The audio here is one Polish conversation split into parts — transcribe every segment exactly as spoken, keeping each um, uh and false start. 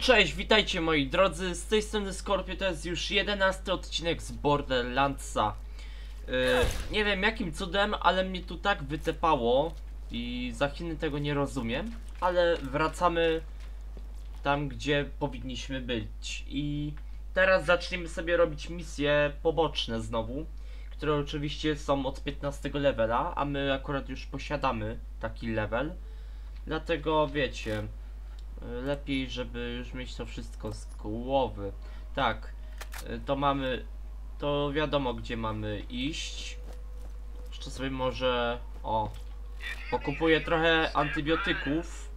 Cześć, witajcie moi drodzy, z tej strony Scorpio, to jest już jedenasty odcinek z Borderlandsa. Yy, nie wiem jakim cudem, ale mnie tu tak wytepało i za Chiny tego nie rozumiem, ale wracamy tam, gdzie powinniśmy być. I teraz zaczniemy sobie robić misje poboczne znowu, które oczywiście są od piętnastego levela, a my akurat już posiadamy taki level. Dlatego wiecie, lepiej, żeby już mieć to wszystko z głowy. Tak, to mamy, to wiadomo gdzie mamy iść. Jeszcze sobie może, o, pokupuję trochę antybiotyków.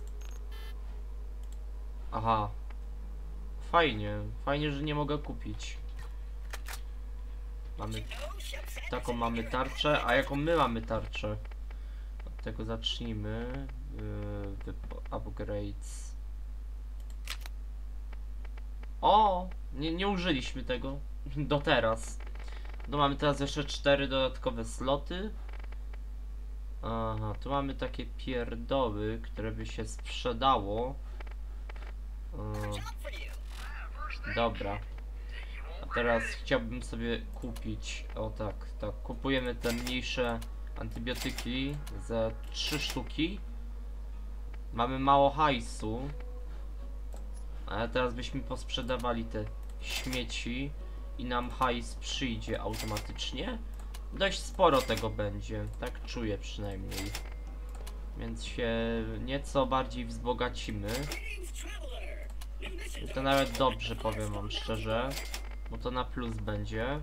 Aha, fajnie, fajnie, że nie mogę kupić. Mamy, taką mamy tarczę, a jaką my mamy tarczę? Od tego zacznijmy. Yy, upgrades. O! Nie, nie użyliśmy tego do teraz. No mamy teraz jeszcze cztery dodatkowe sloty. Aha, tu mamy takie pierdoły, które by się sprzedało. Yy, dobra. A teraz chciałbym sobie kupić. O tak, tak. Kupujemy te mniejsze antybiotyki za trzy sztuki. Mamy mało hajsu, ale teraz byśmy posprzedawali te śmieci i nam hajs przyjdzie automatycznie. Dość sporo tego będzie, tak czuję przynajmniej. Więc się nieco bardziej wzbogacimy. I to nawet dobrze, powiem wam szczerze, bo to na plus będzie.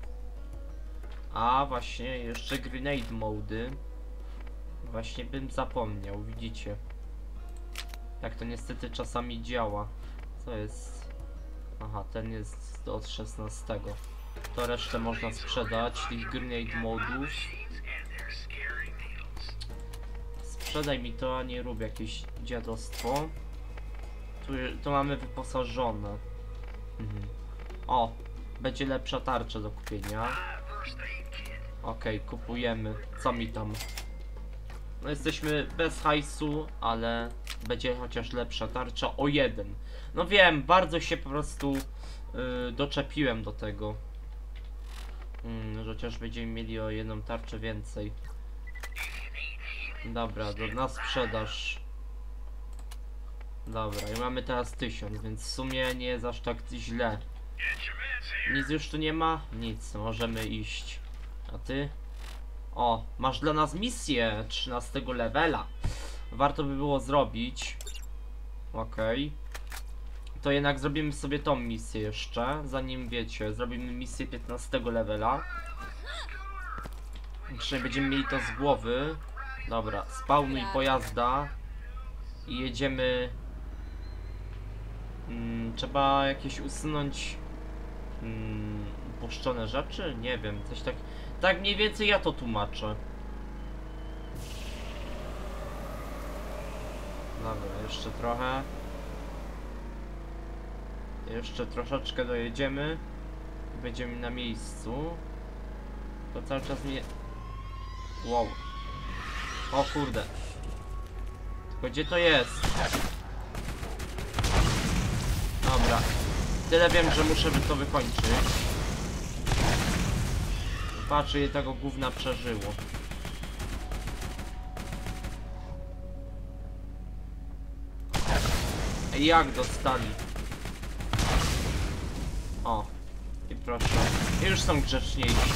A właśnie, jeszcze grenade mody. Właśnie bym zapomniał, widzicie. Jak to niestety czasami działa. Co jest? Aha, ten jest od szesnastego. To resztę można sprzedać, tych grenade modów. Sprzedaj mi to, a nie rób jakieś dziadostwo. Tu to mamy wyposażone. Mhm. O, będzie lepsza tarcza do kupienia. Okej, okay, kupujemy. Co mi tam? No jesteśmy bez hajsu, ale będzie chociaż lepsza tarcza o jeden. No wiem, bardzo się po prostu yy, doczepiłem do tego. Yy, że chociaż będziemy mieli o jedną tarczę więcej. Dobra, do na sprzedaż. Dobra, i mamy teraz tysiąc, więc w sumie nie jest aż tak źle. Nic już tu nie ma? Nic, możemy iść. A ty? O, masz dla nas misję trzynastego levela. Warto by było zrobić. Okej. Okay. To jednak zrobimy sobie tą misję jeszcze. Zanim wiecie, zrobimy misję piętnastego levela. Jeszcze będziemy mieli to z głowy. Dobra, spawnuj pojazda. I jedziemy. Hmm, trzeba jakieś usunąć hmm, upuszczone rzeczy? Nie wiem, coś tak. Tak mniej więcej ja to tłumaczę. Dobra, jeszcze trochę. Jeszcze troszeczkę dojedziemy. Będziemy na miejscu. To cały czas mnie... Wow. O kurde. Tylko gdzie to jest? Dobra. Tyle wiem, że muszę to wykończyć. Patrz, ile tego gówna przeżyło. Jak dostali? O, i proszę. I już są grzeczniejsi.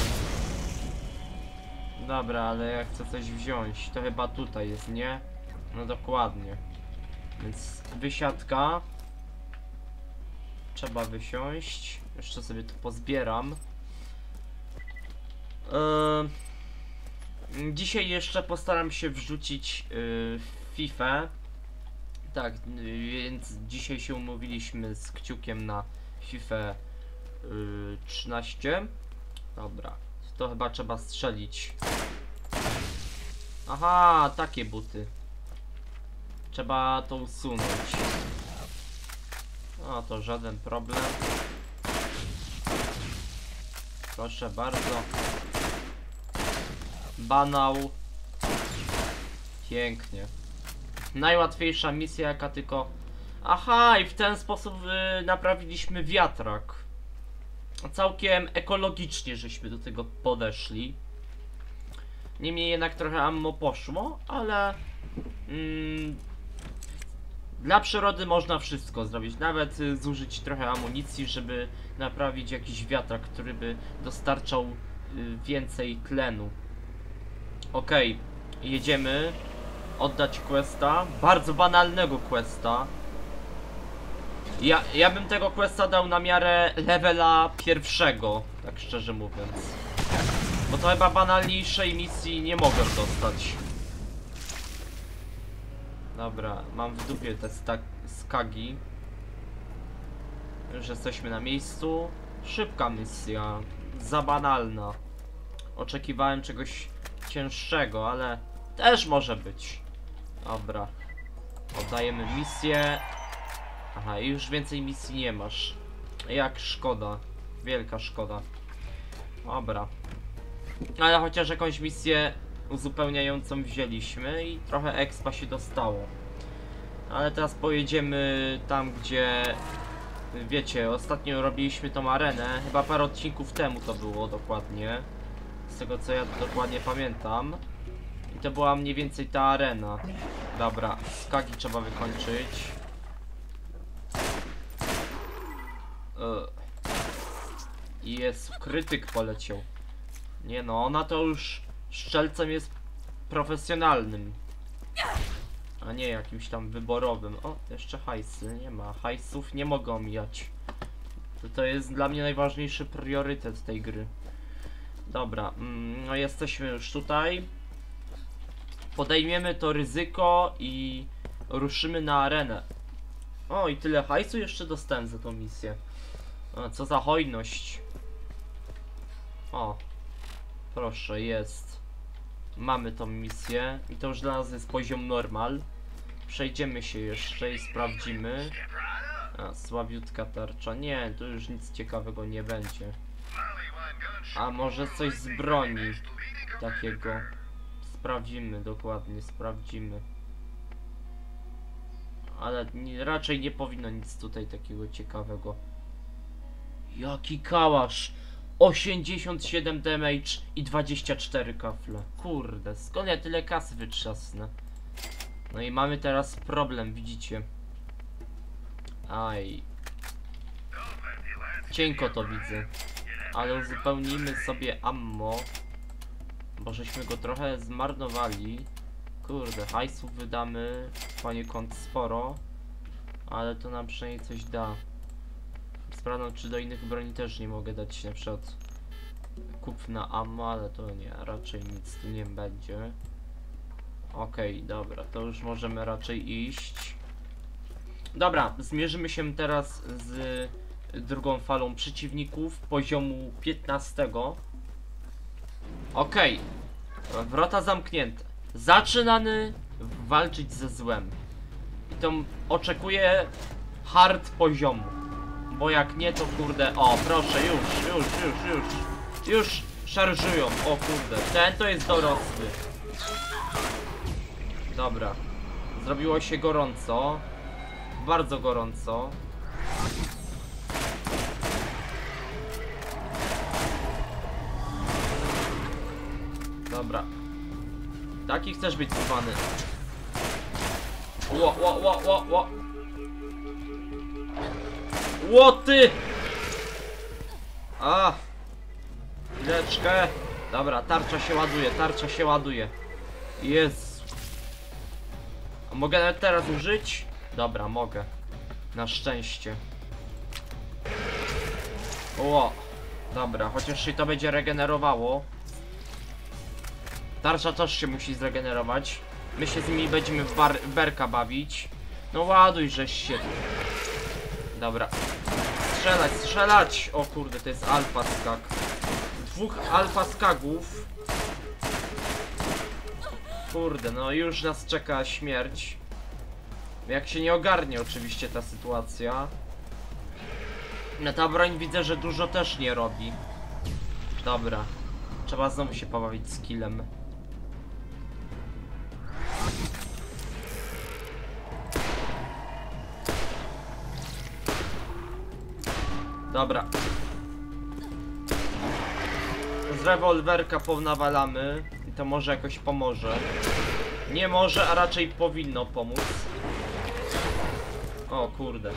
Dobra, ale ja chcę coś wziąć. To chyba tutaj jest, nie? No dokładnie. Więc wysiadka. Trzeba wysiąść. Jeszcze sobie to pozbieram. Yy, dzisiaj jeszcze postaram się wrzucić yy, FIFA. Tak, yy, więc dzisiaj się umówiliśmy z Kciukiem na FIFA yy, trzynaście. Dobra, to chyba trzeba strzelić. Aha, takie buty. Trzeba to usunąć. No to żaden problem. Proszę bardzo. Banał. Pięknie. Najłatwiejsza misja jaka tylko... Aha, i w ten sposób y, naprawiliśmy wiatrak. Całkiem ekologicznie żeśmy do tego podeszli. Niemniej jednak trochę ammo poszło, ale mm, dla przyrody można wszystko zrobić. Nawet y, zużyć trochę amunicji, żeby naprawić jakiś wiatrak, który by dostarczał y, więcej tlenu. Okej, okay, jedziemy oddać questa. Bardzo banalnego questa. Ja, ja bym tego questa dał na miarę levela pierwszego, tak szczerze mówiąc. Bo to chyba banalniejszej misji nie mogę dostać. Dobra, mam w dupie te skagi. Już jesteśmy na miejscu. Szybka misja. Za banalna. Oczekiwałem czegoś cięższego, ale też może być. Dobra. Oddajemy misję. Aha, i już więcej misji nie masz. Jak szkoda. Wielka szkoda. Dobra. Ale chociaż jakąś misję uzupełniającą wzięliśmy i trochę expa się dostało. Ale teraz pojedziemy tam, gdzie... Wiecie, ostatnio robiliśmy tą arenę. Chyba parę odcinków temu to było dokładnie. Z tego co ja dokładnie pamiętam. I to była mniej więcej ta arena. Dobra, skagi trzeba wykończyć. I jest krytyk poleciał. Nie no, ona to już strzelcem jest profesjonalnym, a nie jakimś tam wyborowym. O, jeszcze hajsy, nie ma hajsów, nie mogę omijać. To, to jest dla mnie najważniejszy priorytet tej gry. Dobra, mm, no jesteśmy już tutaj. Podejmiemy to ryzyko i ruszymy na arenę. O, i tyle hajsu jeszcze dostałem za tą misję. O, co za hojność. O, proszę, jest. Mamy tą misję i to już dla nas jest poziom normal. Przejdziemy się jeszcze i sprawdzimy. A, słabiutka tarcza. Nie, tu już nic ciekawego nie będzie. A może coś z broni takiego. Sprawdzimy dokładnie, sprawdzimy. Ale nie, raczej nie powinno nic tutaj takiego ciekawego. Jaki kałasz! osiemdziesiąt siedem damage i dwadzieścia cztery kafle. Kurde, skąd ja tyle kasy wytrzasnę? No i mamy teraz problem, widzicie. Aj. Cienko to widzę. Ale uzupełnijmy sobie ammo. Bo żeśmy go trochę zmarnowali. Kurde, hajsów wydamy poniekąd sporo. Ale to nam przynajmniej coś da. Sprawdzam, czy do innych broni też nie mogę dać na przykład kup na ammo, ale to nie, raczej nic tu nie będzie. Okej, okay, dobra, to już możemy raczej iść. Dobra, zmierzymy się teraz z drugą falą przeciwników poziomu piętnastego. Okej, okay. Wrota zamknięte. Zaczynamy walczyć ze złem. I to oczekuję hard poziomu. Bo jak nie, to kurde... O, proszę, już, już, już, już. Już szarżują, o kurde. Ten to jest dorosły. Dobra. Zrobiło się gorąco. Bardzo gorąco. Dobra. Taki chcesz być zwany. Ło, ło, ło, ło, ło. Ło ty! A! Chwileczkę. Dobra, tarcza się ładuje, tarcza się ładuje. Jezu. A mogę nawet teraz użyć? Dobra, mogę. Na szczęście. Ło. Dobra, chociaż się to będzie regenerowało. Tarcza też się musi zregenerować. My się z nimi będziemy w bar berka bawić. No ładuj, żeś się. Dobra. Strzelać, strzelać! O kurde, to jest alfa skag. Dwóch alfa skagów. Kurde, no już nas czeka śmierć. Jak się nie ogarnie oczywiście ta sytuacja. No ta broń widzę, że dużo też nie robi. Dobra. Trzeba znowu się pobawić skillem. Dobra. Z rewolwerka ponawalamy i to może jakoś pomoże. Nie może, a raczej powinno pomóc. O kurde.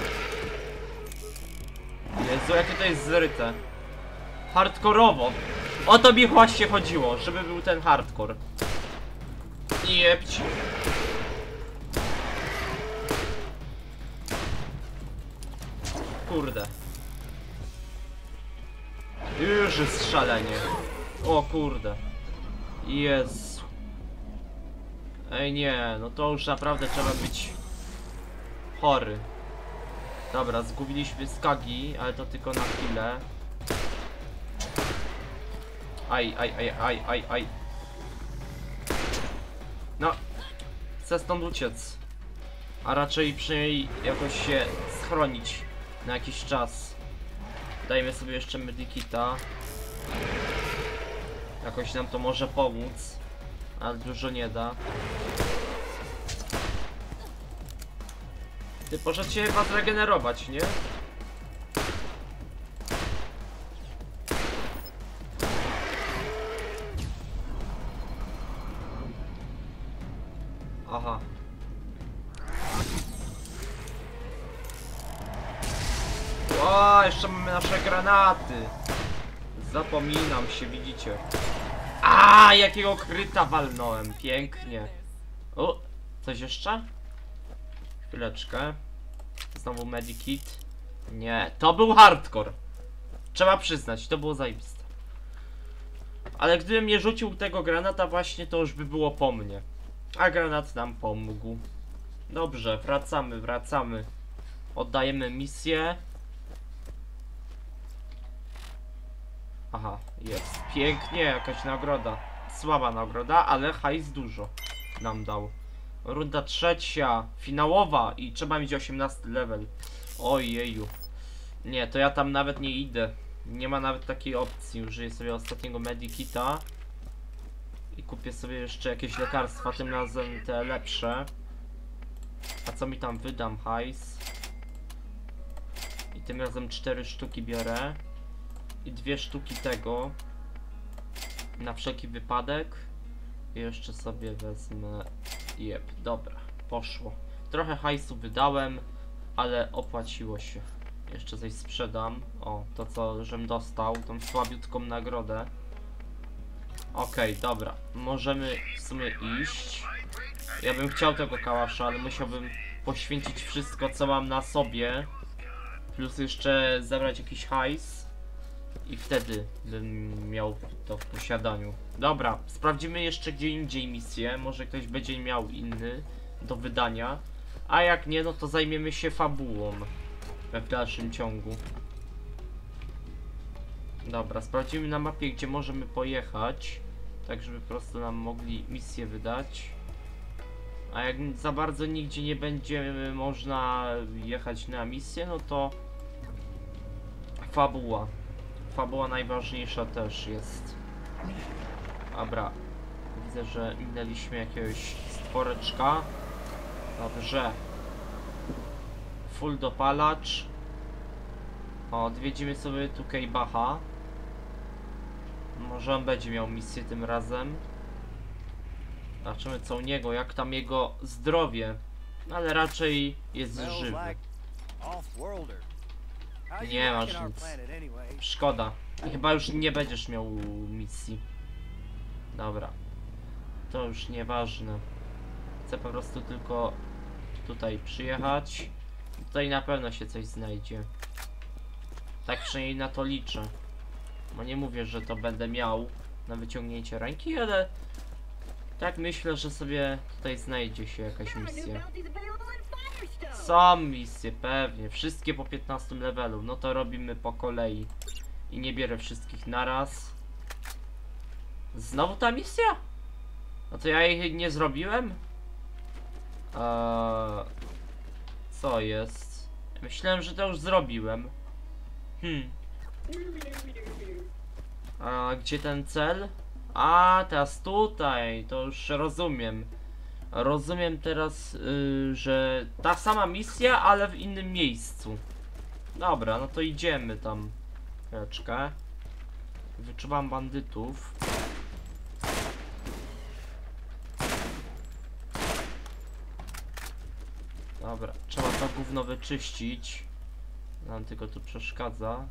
Jezu, jakie to jest zryte. Hardkorowo. O to mi właśnie chodziło, żeby był ten hardcore. Jebć. Kurde. Już jest szalenie. O kurde. Jezu. Ej nie, no to już naprawdę trzeba być chory. Dobra, zgubiliśmy skagi, ale to tylko na chwilę. Aj, aj, aj, aj, aj, aj. No, chcę stąd uciec. A raczej przynajmniej jakoś się schronić na jakiś czas. Dajmy sobie jeszcze medikita. Jakoś nam to może pomóc, ale dużo nie da. Ty poszedł się chyba zregenerować, nie? Aha. O, jeszcze mamy nasze granaty. Zapominam się, widzicie. A, jakiego kryta walnąłem, pięknie. O, coś jeszcze? Chwileczkę. Znowu medikit. Nie, to był hardcore. Trzeba przyznać, to było zajebiste. Ale gdybym nie rzucił tego granata właśnie, to już by było po mnie. A granat nam pomógł. Dobrze, wracamy, wracamy. Oddajemy misję. Aha, jest. Pięknie, jakaś nagroda. Słaba nagroda, ale hajs dużo nam dał. Runda trzecia, finałowa i trzeba mieć osiemnasty level. Ojeju. Nie, to ja tam nawet nie idę. Nie ma nawet takiej opcji. Użyję sobie ostatniego medikita. I kupię sobie jeszcze jakieś lekarstwa, tym razem te lepsze. A co mi tam wydam? Hajs. I tym razem cztery sztuki biorę. I dwie sztuki tego. Na wszelki wypadek. I jeszcze sobie wezmę. Jep, dobra, poszło. Trochę hajsu wydałem, ale opłaciło się. Jeszcze coś sprzedam. O, to co żem dostał, tą słabiutką nagrodę. Okej, okay, dobra, możemy w sumie iść. Ja bym chciał tego kałasza, ale musiałbym poświęcić wszystko, co mam na sobie. Plus jeszcze zabrać jakiś hajs. I wtedy bym miał to w posiadaniu. Dobra, sprawdzimy jeszcze gdzie indziej misję. Może ktoś będzie miał inny do wydania. A jak nie, no to zajmiemy się fabułą w dalszym ciągu. Dobra, sprawdzimy na mapie, gdzie możemy pojechać. Tak, żeby po prostu nam mogli misję wydać. A jak za bardzo nigdzie nie będzie można jechać na misję, no to fabuła. Fabuła najważniejsza też jest. Dobra. Widzę, że minęliśmy jakiegoś stworeczka. Dobrze. Full dopalacz. O, odwiedzimy sobie tu Kejbacha. Może on będzie miał misję tym razem. Zobaczymy co u niego, jak tam jego zdrowie. Ale raczej jest żywy. Nie masz nic. Szkoda. Chyba już nie będziesz miał misji. Dobra. To już nieważne. Chcę po prostu tylko tutaj przyjechać. Tutaj na pewno się coś znajdzie. Tak przynajmniej na to liczę. Bo nie mówię, że to będę miał na wyciągnięcie ręki, ale tak myślę, że sobie tutaj znajdzie się jakaś misja. Są misje, pewnie. Wszystkie po piętnastym levelu. No to robimy po kolei. I nie bierę wszystkich naraz. Znowu ta misja? No to ja jej nie zrobiłem? Eee, co jest? Myślałem, że to już zrobiłem. Hmm. A gdzie ten cel? A, teraz tutaj. To już rozumiem. Rozumiem teraz, yy, że ta sama misja, ale w innym miejscu. Dobra, no to idziemy tam. Chwileczkę. Wyczuwam bandytów. Dobra, trzeba to gówno wyczyścić. Nam tylko tu przeszkadza.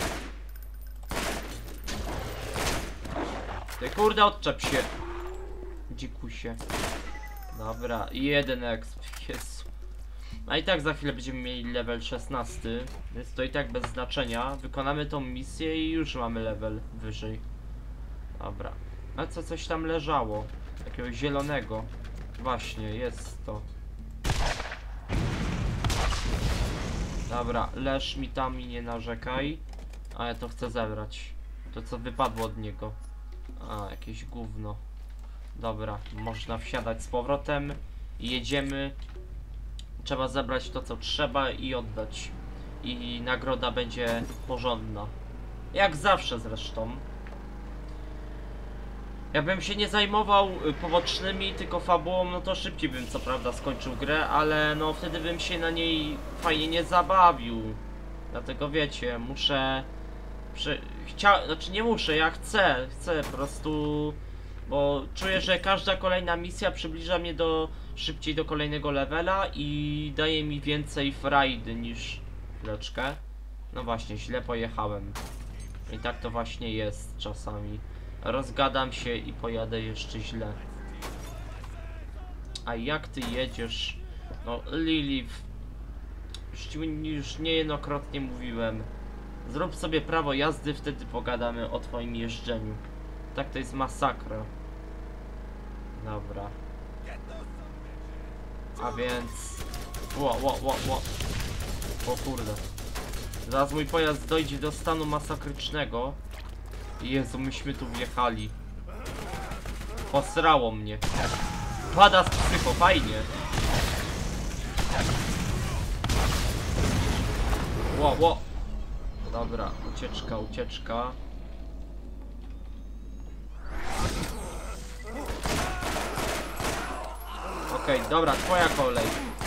Ty kurde, odczep się. Dzikusie. Dobra, jeden exp. Jezu. A i tak za chwilę będziemy mieli level szesnasty. Więc to i tak bez znaczenia. Wykonamy tą misję i już mamy level wyżej. Dobra. A co coś tam leżało? Takiego zielonego. Właśnie, jest to. Dobra, leż mi tam i nie narzekaj. A ja to chcę zebrać. To co wypadło od niego. A, jakieś gówno. Dobra, można wsiadać z powrotem. Jedziemy. Trzeba zebrać to co trzeba i oddać. I nagroda będzie porządna. Jak zawsze zresztą. Jakbym się nie zajmował pobocznymi, tylko fabułą, no to szybciej bym co prawda skończył grę, ale no wtedy bym się na niej fajnie nie zabawił. Dlatego wiecie, muszę... Prze... Chcia... Znaczy nie muszę, ja chcę, chcę po prostu... Bo czuję, że każda kolejna misja przybliża mnie do szybciej do kolejnego levela i daje mi więcej frajdy niż... Chwileczkę. No właśnie, źle pojechałem. I tak to właśnie jest czasami. Rozgadam się i pojadę jeszcze źle. A jak ty jedziesz? No Lilith, już ci już niejednokrotnie mówiłem. Zrób sobie prawo jazdy, wtedy pogadamy o twoim jeżdżeniu. Tak to jest masakra. Dobra. A więc... Ło, ło, ło, ło. O kurde. Zaraz mój pojazd dojdzie do stanu masakrycznego. Jezu, myśmy tu wjechali. Posrało mnie. Pada z psycho, fajnie. Ło, ło. Dobra, ucieczka, ucieczka. Okej, okay, dobra, twoja kolej.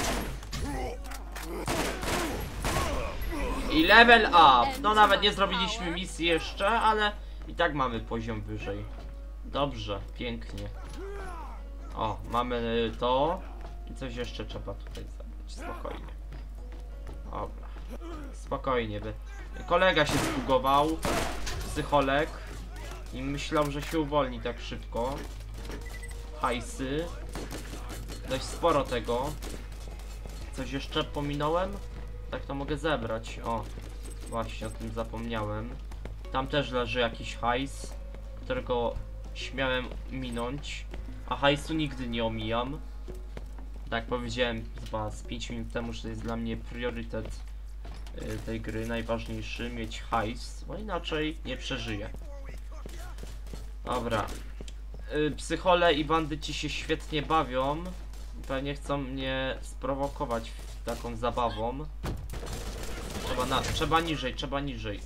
I level up. No nawet nie zrobiliśmy misji jeszcze, ale i tak mamy poziom wyżej. Dobrze, pięknie. O, mamy to. I coś jeszcze trzeba tutaj zabrać. Spokojnie. Dobra. Spokojnie, by. Kolega się zbugował. Psycholek. I myślał, że się uwolni tak szybko. Hajsy. Dość sporo tego. Coś jeszcze pominąłem? Tak to mogę zebrać. O, właśnie o tym zapomniałem. Tam też leży jakiś hajs, którego śmiałem minąć. A hajsu nigdy nie omijam. Tak powiedziałem chyba z pięć minut temu, że to jest dla mnie priorytet y, tej gry. Najważniejszy, mieć hajs, bo inaczej nie przeżyję. Dobra. Y, psychole i bandyci się świetnie bawią. Pewnie chcą mnie sprowokować taką zabawą. Trzeba, na, trzeba niżej, trzeba niżej.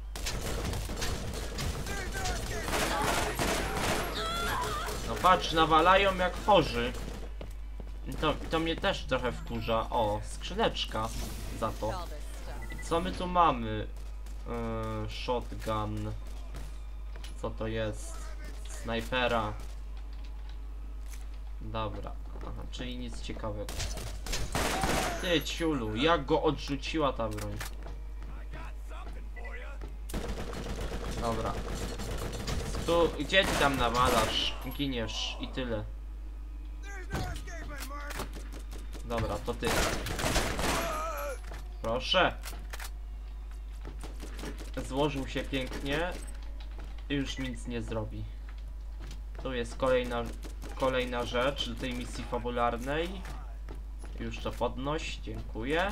No patrz, nawalają jak chorzy. To, to mnie też trochę wkurza. O, skrzyneczka za to. I co my tu mamy? Yy, shotgun. Co to jest? Snajpera. Dobra. Aha, czyli nic ciekawego. Ty ciulu, jak go odrzuciła ta broń. Dobra. Tu, gdzie ty tam nawalasz? Giniesz i tyle. Dobra, to ty. Proszę. Złożył się pięknie. I już nic nie zrobi. Tu jest kolejna, kolejna rzecz do tej misji fabularnej. Już to podnoś, dziękuję.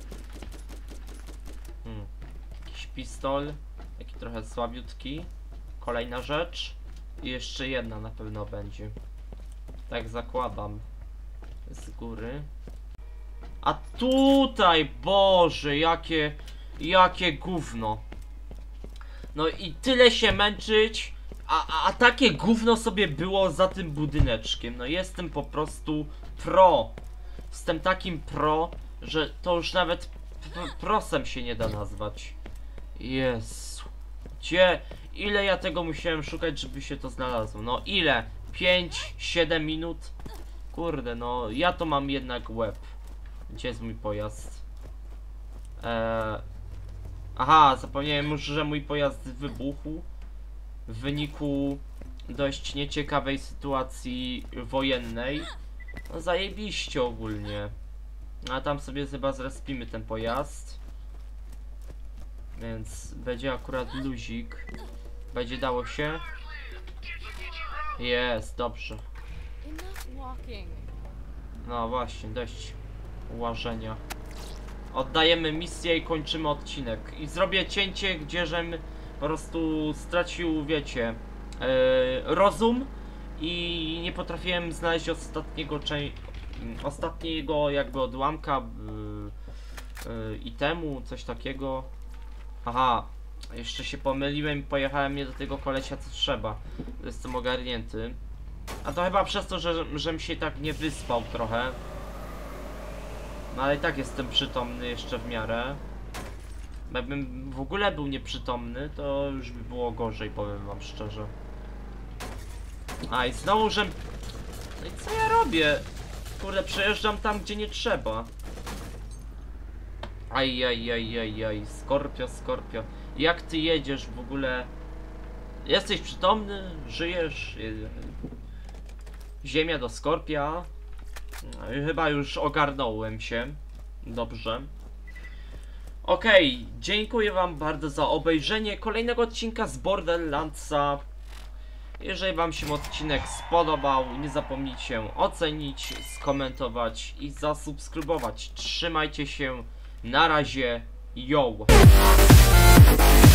Hmm. Jakiś pistol. Taki trochę słabiutki. Kolejna rzecz. I jeszcze jedna na pewno będzie. Tak zakładam. Z góry. A tutaj, Boże, jakie, jakie gówno. No i tyle się męczyć, a, a, a takie gówno sobie było za tym budyneczkiem. No jestem po prostu pro. Jestem takim pro, że to już nawet prosem się nie da nazwać. Jezu. Gdzie? Ile ja tego musiałem szukać, żeby się to znalazło? No ile? pięć, siedem minut? Kurde, no ja to mam jednak łeb. Gdzie jest mój pojazd? Eee... Aha, zapomniałem już, że mój pojazd wybuchł w wyniku dość nieciekawej sytuacji wojennej. No zajebiście ogólnie. A tam sobie chyba zrespimy ten pojazd. Więc będzie akurat luzik. Będzie dało się. Jest, dobrze. No właśnie, dość łażenia. Oddajemy misję i kończymy odcinek. I zrobię cięcie, gdzie żem po prostu stracił, wiecie, yy, rozum i nie potrafiłem znaleźć ostatniego czę- ostatniego jakby odłamka yy, yy, itemu, coś takiego. Aha, jeszcze się pomyliłem i pojechałem nie do tego kolesia, co trzeba. Jestem ogarnięty. A to chyba przez to, że żem się tak nie wyspał trochę. No ale i tak jestem przytomny jeszcze w miarę. Jakbym w ogóle był nieprzytomny, to już by było gorzej, powiem wam szczerze. A i znowu, że... No i co ja robię? Kurde, przejeżdżam tam, gdzie nie trzeba. Aj, aj, aj, aj, aj, Skorpio, Skorpio. Jak ty jedziesz w ogóle? Jesteś przytomny? Żyjesz? Ziemia do Skorpia. No i chyba już ogarnąłem się. Dobrze. Okej, okay, dziękuję wam bardzo za obejrzenie kolejnego odcinka z Borderlandsa. Jeżeli wam się odcinek spodobał, nie zapomnijcie ocenić, skomentować i zasubskrybować. Trzymajcie się, na razie, yo!